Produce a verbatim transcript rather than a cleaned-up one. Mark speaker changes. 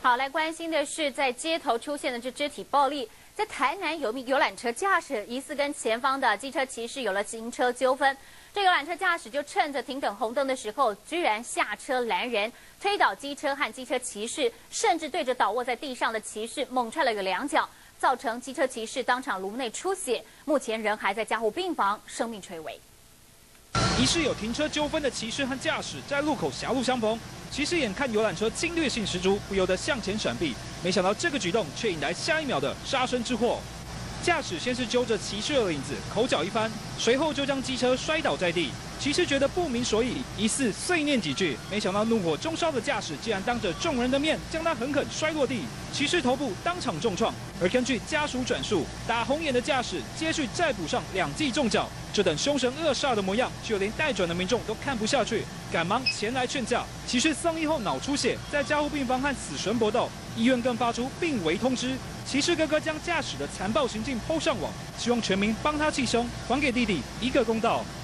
Speaker 1: 好，来关心的是在街头出现的这肢体暴力。在台南有名游览车驾驶疑似跟前方的机车骑士有了行车纠纷，这游览车驾驶就趁着停等红灯的时候，居然下车拦人，推倒机车和机车骑士，甚至对着倒卧在地上的骑士猛踹了个两脚，造成机车骑士当场颅内出血，目前人还在加护病房，生命垂危。
Speaker 2: 疑似有停车纠纷的骑士和驾驶在路口狭路相逢，骑士眼看游览车侵略性十足，不由得向前闪避，没想到这个举动却引来下一秒的杀身之祸。驾驶先是揪着骑士的领子口角一番，随后就将机车摔倒在地。骑士觉得不明所以，疑似碎念几句，没想到怒火中烧的驾驶竟然当着众人的面将他狠狠摔落地，骑士头部当场重创。而根据家属转述，打红眼的驾驶接续再补上两记重脚。 这等凶神恶煞的模样，就连待转的民众都看不下去，赶忙前来劝架。骑士送医后脑出血，在加护病房和死神搏斗，医院更发出病危通知。骑士哥哥将驾驶的残暴行径 po 上网，希望全民帮他气凶，还给弟弟一个公道。